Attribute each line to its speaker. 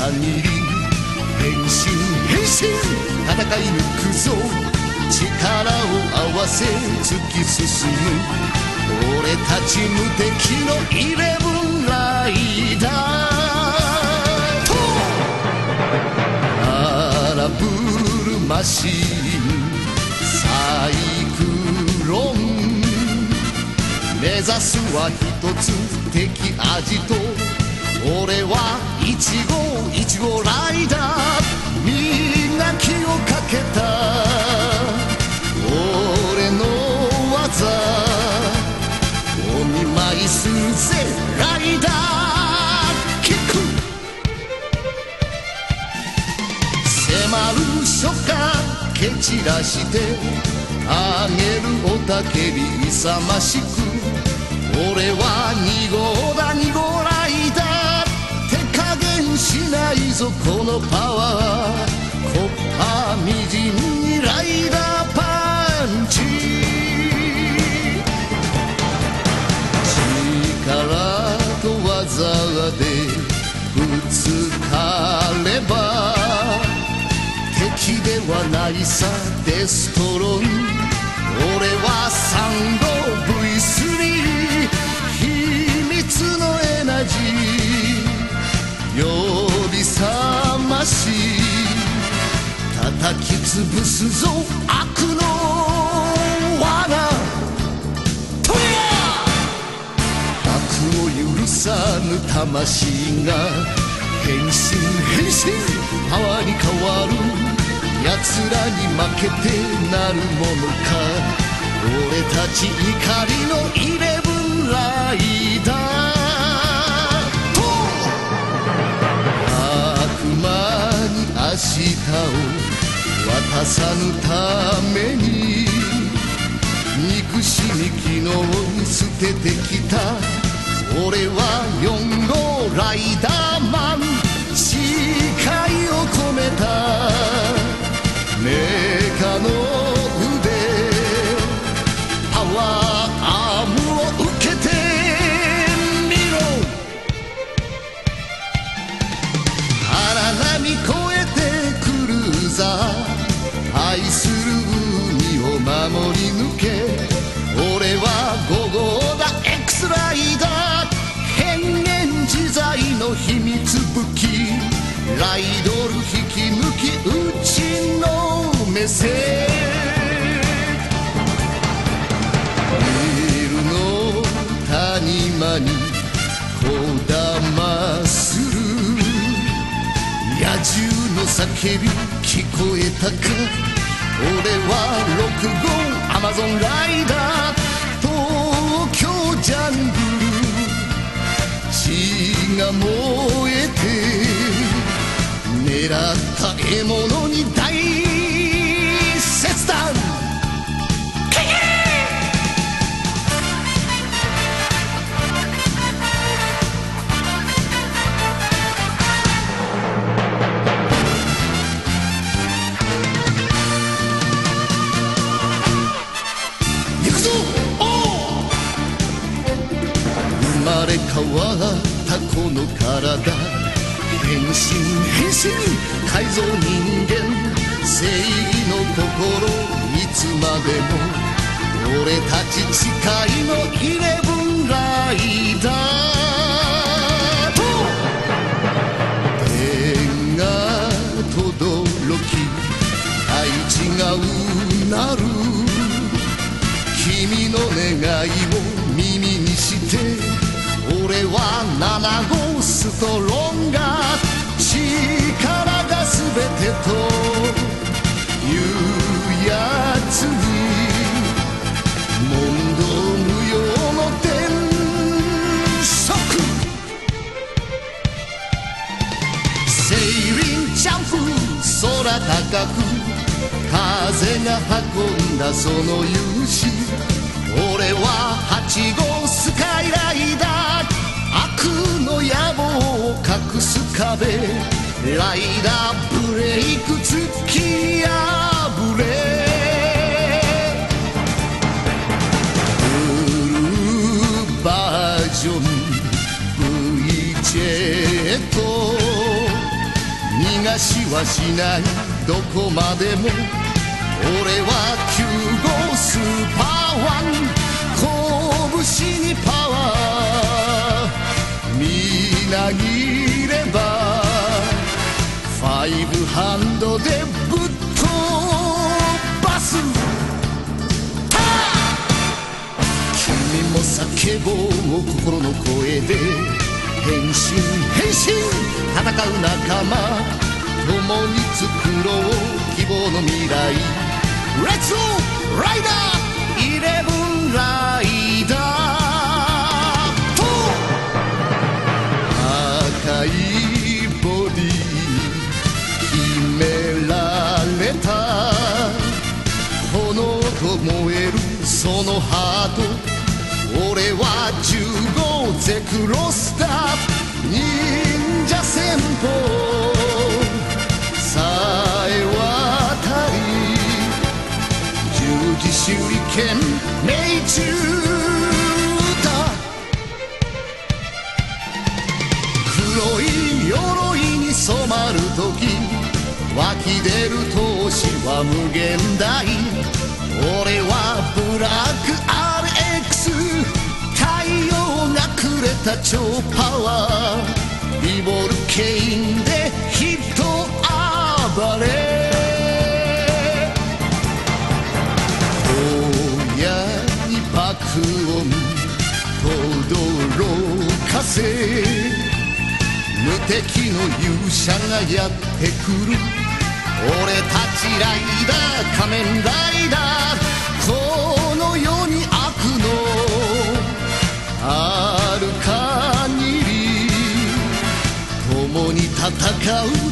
Speaker 1: に変身変身戦い抜くぞ力を合わせ突き進む俺たち無敵のイレブンライダーと荒ぶるマシンサイクロン目指すは一つ敵味と俺は一号ライダーみんな気をかけた俺の技お見舞いするぜライダーキック迫る初夏蹴散らしてあげる雄たけび勇ましく俺は2号だ2号ライダー手加減しないぞこのパワーコッパみじんにライダーパンチ力と技でぶつかれば敵ではないさデストロン俺は3号 V3 秘密のエナジー呼び覚まし叩き潰すぞ悪の罠とりゃ悪を許さぬ魂が変身変身パワーに変わる奴らに負けてなるものか俺たち怒りのイレブンライダーと悪魔に明日を渡さぬために憎しみ昨日に捨ててきた俺は4号ライダーマン誓いを込めたメカの腕パワーアームを受けてみろ荒波越えてクルーザー愛する海を守り抜け俺は5号だ X ライダー変幻自在の秘密武器ライドル引き抜きうちの目線ビルの谷間にこだまする野獣の叫び聞こえたか俺は6号アマゾンライダー東京ジャングル血が燃えて狙った獲物に大切断行くぞ生まれ変わったこの体変身変身改造人間正義の心いつまでも俺たち誓いのイレブンライダーと天が轟き大地がうなる君の願いを耳にして俺は7号ストロンガー力が全てというやつに問答無用の電飾セイリンジャンプ空高く風が運んだその勇姿俺は8号スカイライダー悪の野望を隠す壁ライダーブレイク突き破れフルバージョン V ジェットがしはしない、どこまでも俺は9号スーパーワン、拳にパワーみなぎれば、ファイブハンドでぶっ飛ばす。君も叫ぼう心の声で、変身変身戦う仲間、共に作ろう希望の未来。レッツゴーライダーイレブンライダーと、赤いボディ決められた、炎と燃えるそのハート、俺は10号ゼクロスター、忍者戦法さえ渡り、十字手裏剣命中だ。黒い鎧に染まる時、湧き出る闘志は無限大。俺はブラック RX、 太陽がくれた超パワー、リボルケインでヒット暴れ。親に爆音轟かせ、無敵の勇者がやってくる。俺たちライダー仮面ライダー、この世に悪のある限り、共に戦う